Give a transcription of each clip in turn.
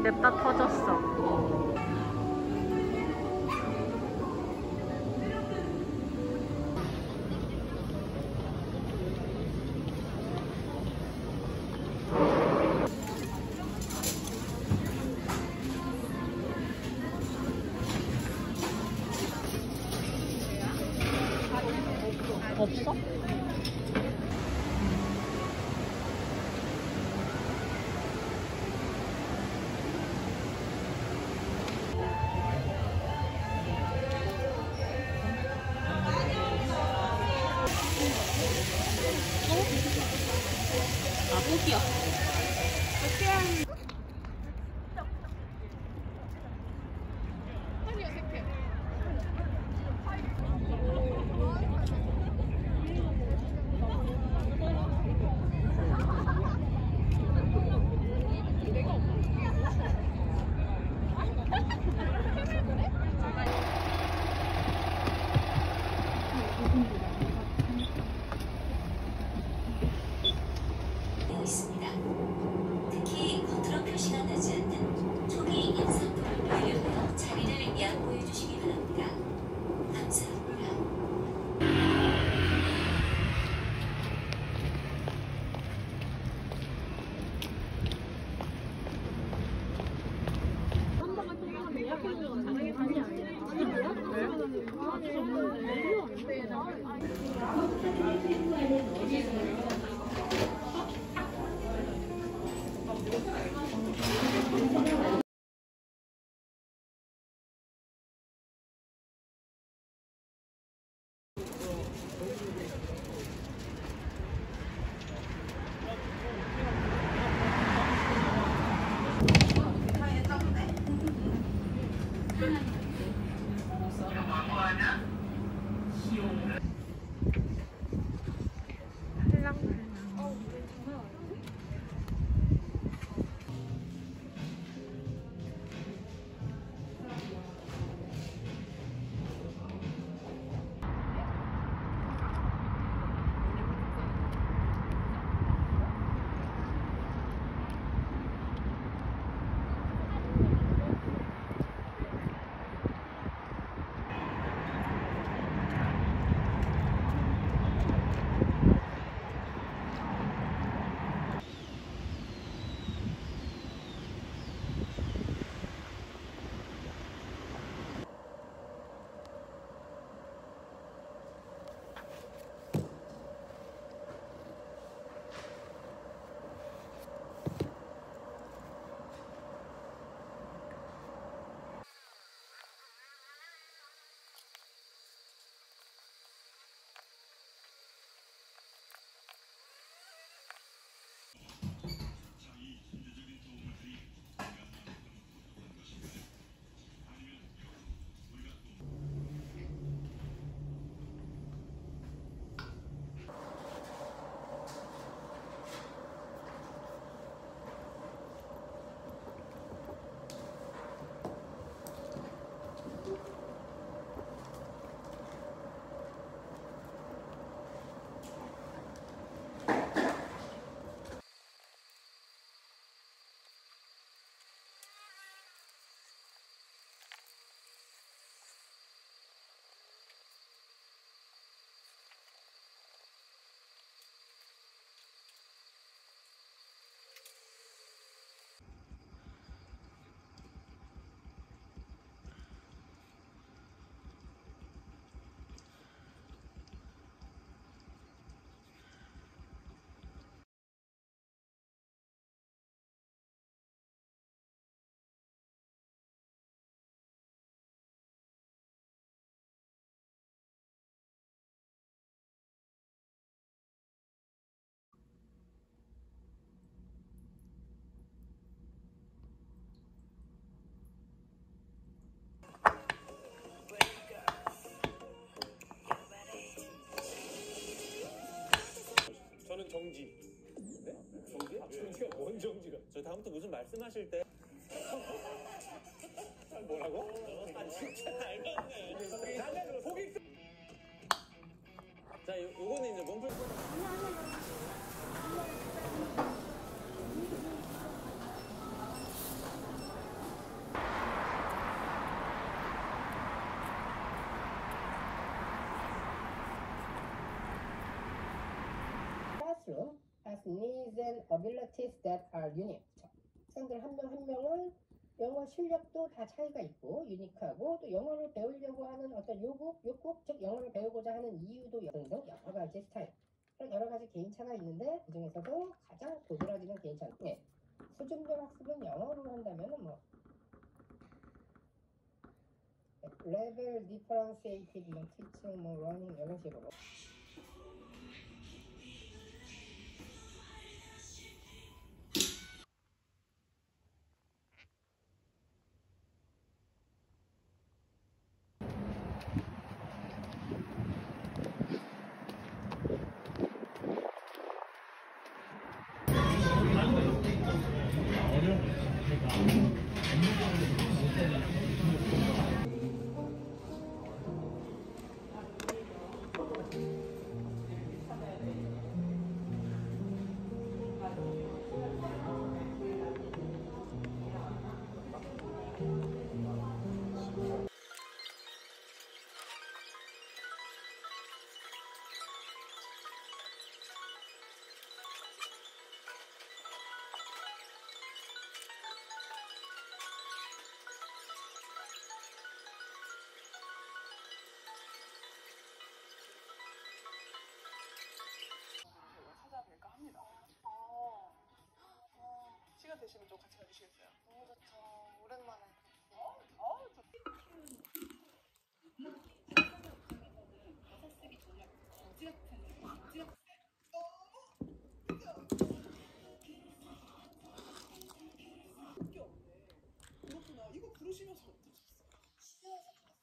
냅다 터졌어. 없어? 아, 포기야. 있습니다. 특히 겉으로 표시가 나지 않는 종이 인상품을 배려하여 자리를 양보해 주시기 바랍니다. 감사합니다. 저는 정지. 네? 정지? 정지가 뭔 정지가? 저 다음부터 무슨 말씀하실 때 뭐라고? 아 진짜 알겠네. 나는 고객. 자, 요거는 이제 몸풀. needs and abilities that are unique. 학생들 한 명 한 명은 영어 실력도 다 차이가 있고 유니크하고 또 영어를 배우려고 하는 어떤 욕구, 즉 영어를 배우고자 하는 이유도 등등 여러 가지 스타일, 여러 가지 개인차가 있는데 그 중에서도 가장 도드라지는 개인차. 네. 수준별 학습은 영어로 한다면은 뭐 레벨 디퍼런시에이티드 뭐 티칭 뭐 러닝 이런 식으로. 찾아뵐까 합니다. 시간 되시면 좀 같이 가주시겠어요? 너무 좋죠. 오랜만에. 그렇구나. 이거 부르시면서 어떠셨어요?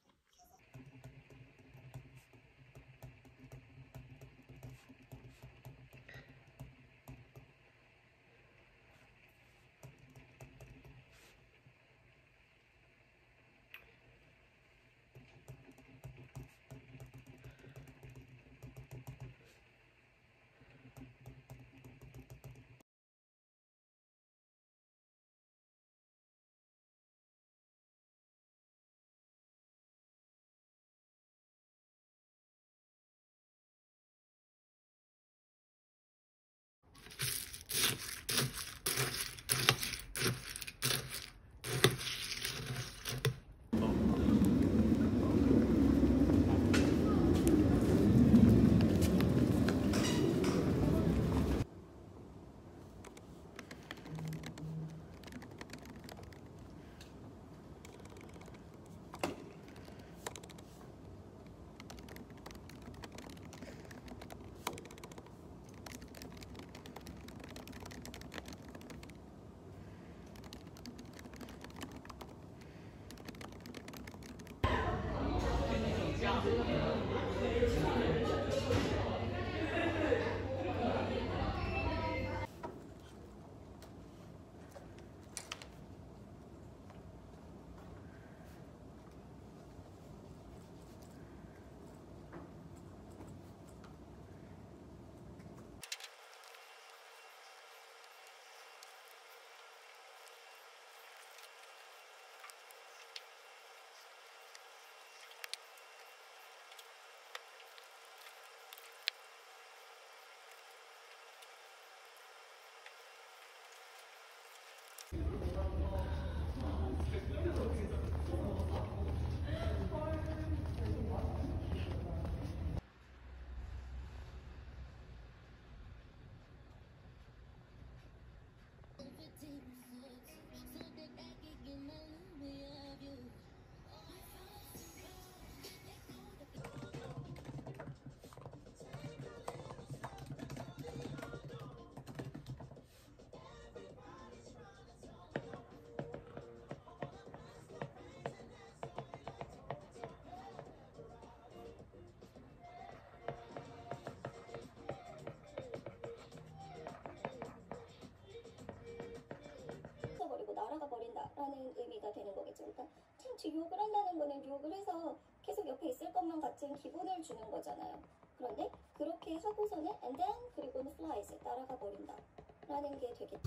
라는 의미가 되는 거겠죠. 그러니까 참 유혹을 한다는 거는 유혹을 해서 계속 옆에 있을 것만 같은 기분을 주는 거잖아요. 그런데 그렇게 하고서는 and then 그리고는 flies 날아가 버린다 라는 게 되겠죠.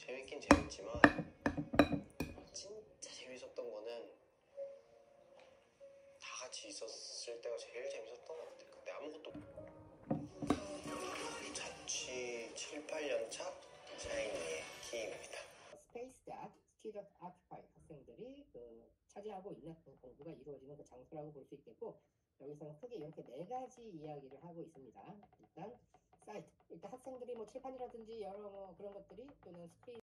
재밌긴 재밌지만 진짜 재밌었던 거는 다 같이 있었을 때가 제일 재밌었던 것 같아요. 근데 아무것도 자취 7, 8년 차 샤이니의 키입니다. 스페이스 닷 스틸 아큐파이 학생들이 차지하고 있는 공부가 이루어지는 그 장소라고 볼 수 있겠고, 여기서는 크게 이렇게 4가지 이야기를 하고 있습니다. 일단 사이트, 일단 학생들이 뭐 칠판이라든지 여러 뭐 그런 것들이 또는 스크린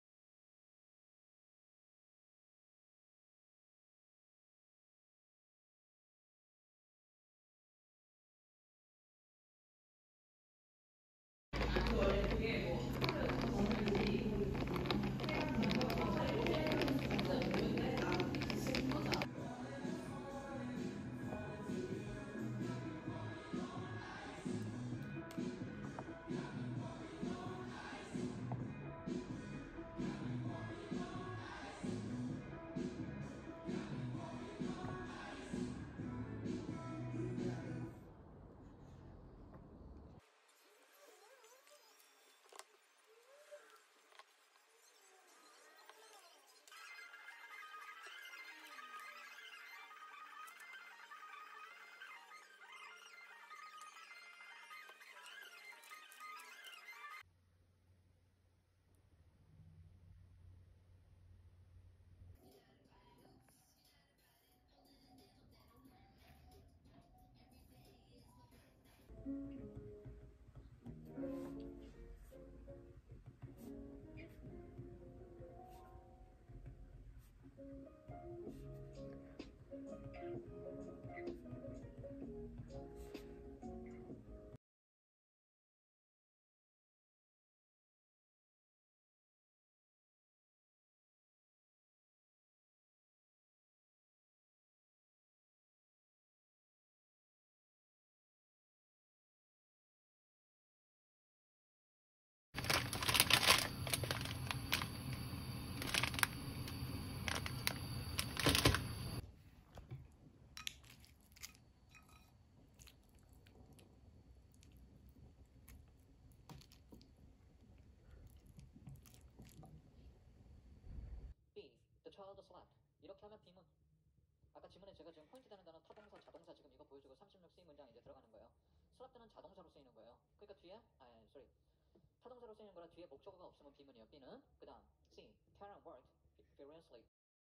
B. The child slept. 이렇게 하면 B문. 아까 지문에 제가 지금 포인트 되는 단어 타동사, 자동사 지금 이거 보여주고 36 쓰인 문장 이제 들어가는 거예요. 슬랩드는 자동사로 쓰이는 거예요. 그러니까 뒤에 타동사로 쓰이는 거라 뒤에 목적어가 없으면 B문이에요. B는 그 다음 C. Karen worked furiously.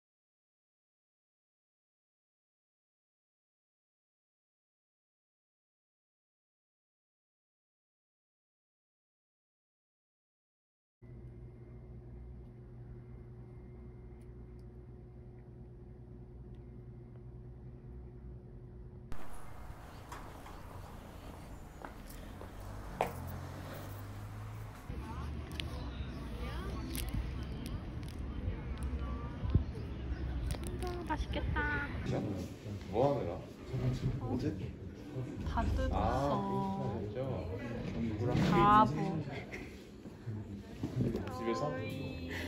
맛있겠다. 뭐 하느라? 어제? 다 뜯었어. 그죠? 누구랑 바보. 집에서?